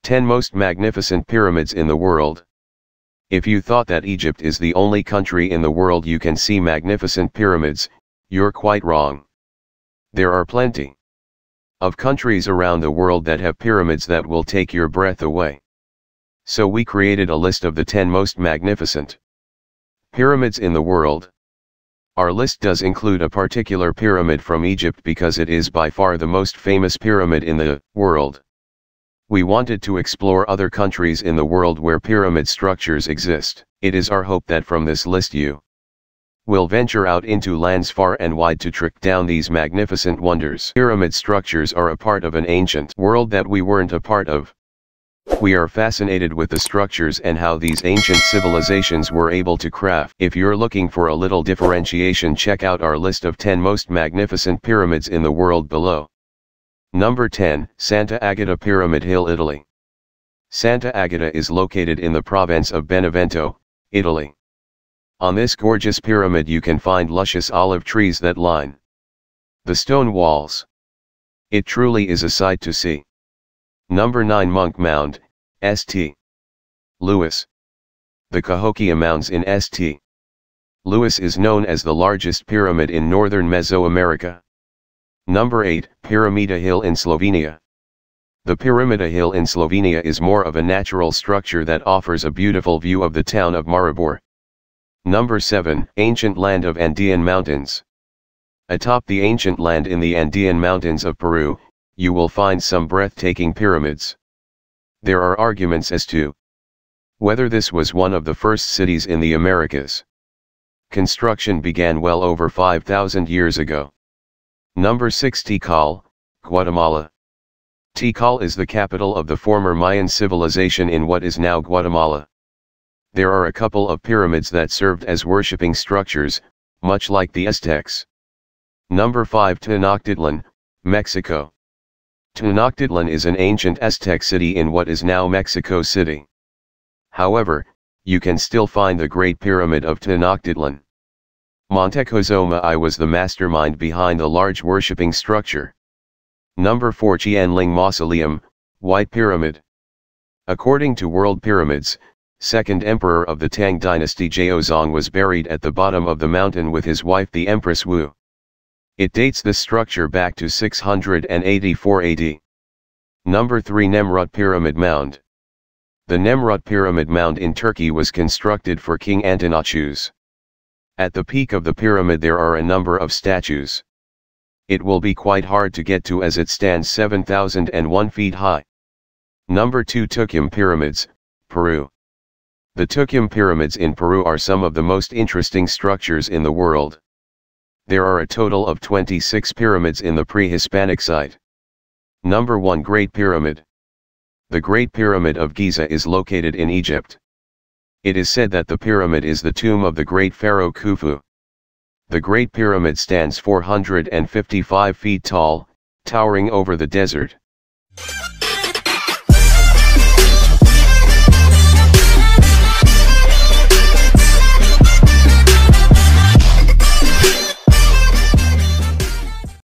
10 Most Magnificent Pyramids in the World. If you thought that Egypt is the only country in the world you can see magnificent pyramids, you're quite wrong. There are plenty of countries around the world that have pyramids that will take your breath away. So we created a list of the 10 most magnificent pyramids in the world. Our list does include a particular pyramid from Egypt because it is by far the most famous pyramid in the world. We wanted to explore other countries in the world where pyramid structures exist. It is our hope that from this list you will venture out into lands far and wide to track down these magnificent wonders. Pyramid structures are a part of an ancient world that we weren't a part of. We are fascinated with the structures and how these ancient civilizations were able to craft. If you're looking for a little differentiation, check out our list of 10 most magnificent pyramids in the world below. Number 10, Santa Agata Pyramid Hill, Italy. Santa Agata is located in the province of Benevento, Italy. On this gorgeous pyramid you can find luscious olive trees that line the stone walls. It truly is a sight to see. Number 9, Monk Mound, St. Louis. The Cahokia Mounds in St. Louis is known as the largest pyramid in northern Mesoamerica. Number 8, Pyramida Hill in Slovenia. The Pyramida Hill in Slovenia is more of a natural structure that offers a beautiful view of the town of Maribor. Number 7, Ancient Land of Andean Mountains. Atop the ancient land in the Andean Mountains of Peru, you will find some breathtaking pyramids. There are arguments as to whether this was one of the first cities in the Americas. Construction began well over 5,000 years ago. Number 6, Tikal, Guatemala. Tikal is the capital of the former Mayan civilization in what is now Guatemala. There are a couple of pyramids that served as worshipping structures, much like the Aztecs. Number 5, Tenochtitlan, Mexico. Tenochtitlan is an ancient Aztec city in what is now Mexico City. However, you can still find the Great Pyramid of Tenochtitlan. Montezuma I was the mastermind behind the large worshipping structure. Number 4, Qianling Mausoleum, White Pyramid. According to World Pyramids, second emperor of the Tang dynasty Zhaozong was buried at the bottom of the mountain with his wife the Empress Wu. It dates this structure back to 684 AD. Number 3, Nemrut Pyramid Mound. The Nemrut Pyramid Mound in Turkey was constructed for King Antonochus. At the peak of the pyramid there are a number of statues. It will be quite hard to get to as it stands 7,001 feet high. Number 2, Tucumán Pyramids, Peru. The Tucumán Pyramids in Peru are some of the most interesting structures in the world. There are a total of 26 pyramids in the pre-Hispanic site. Number 1, Great Pyramid. The Great Pyramid of Giza is located in Egypt. It is said that the pyramid is the tomb of the great pharaoh Khufu. The Great Pyramid stands 455 feet tall, towering over the desert.